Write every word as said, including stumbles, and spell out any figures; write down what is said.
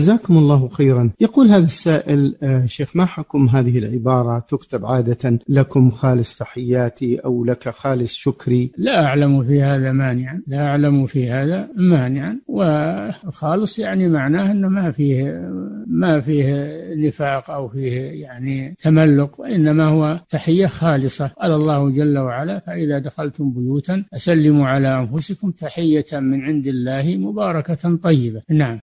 جزاكم الله خيرا. يقول هذا السائل: آه شيخ، ما حكم هذه العبارة تكتب عادة: لكم خالص تحياتي أو لك خالص شكري؟ لا أعلم في هذا مانعا، لا أعلم في هذا مانعا، والخالص يعني معناه أنه ما فيه ما فيه نفاق أو فيه يعني تملق، وإنما هو تحية خالصة. قال الله جل وعلا: فإذا دخلتم بيوتا أسلموا على أنفسكم تحية من عند الله مباركة طيبة. نعم.